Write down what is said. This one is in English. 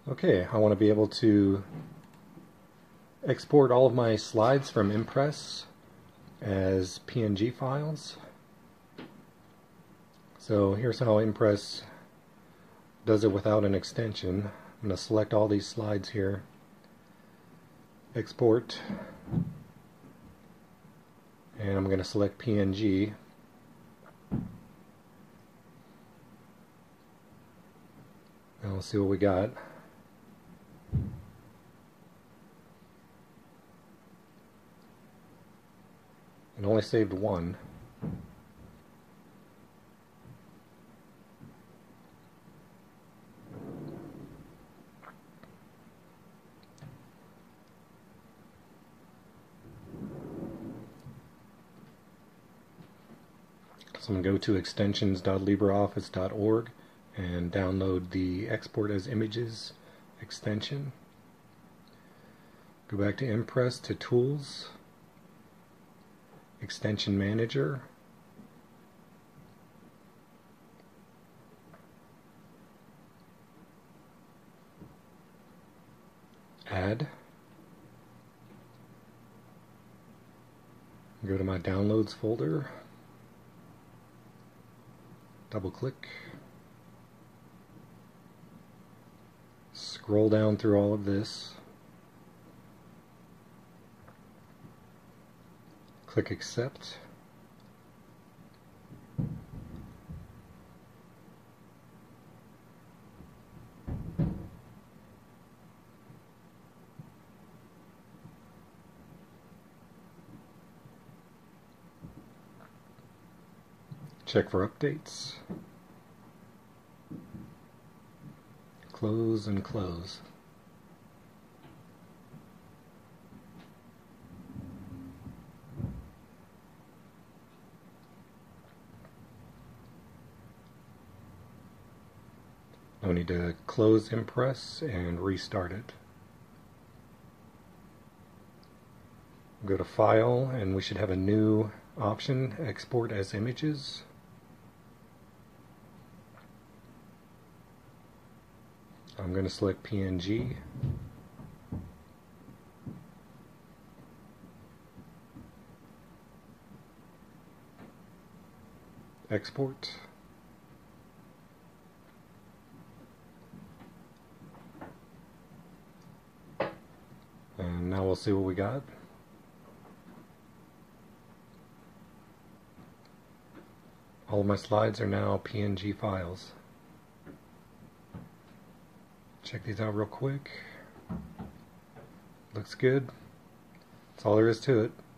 Okay, I want to be able to export all of my slides from Impress as PNG files. So here's how Impress does it without an extension. I'm going to select all these slides here, export, and I'm going to select PNG. And we'll see what we got. It only saved one. So I'm going to go to extensions.libreoffice.org and download the Export as Images extension. Go back to Impress, to Tools, Extension Manager, Add, go to my Downloads folder, double click, scroll down through all of this, click Accept, check for updates, close and close. I need to close Impress and restart it. Go to File, and we should have a new option, Export as Images. I'm going to select PNG. Export. And now we'll see what we got. All of my slides are now PNG files. Check these out real quick. Looks good. That's all there is to it.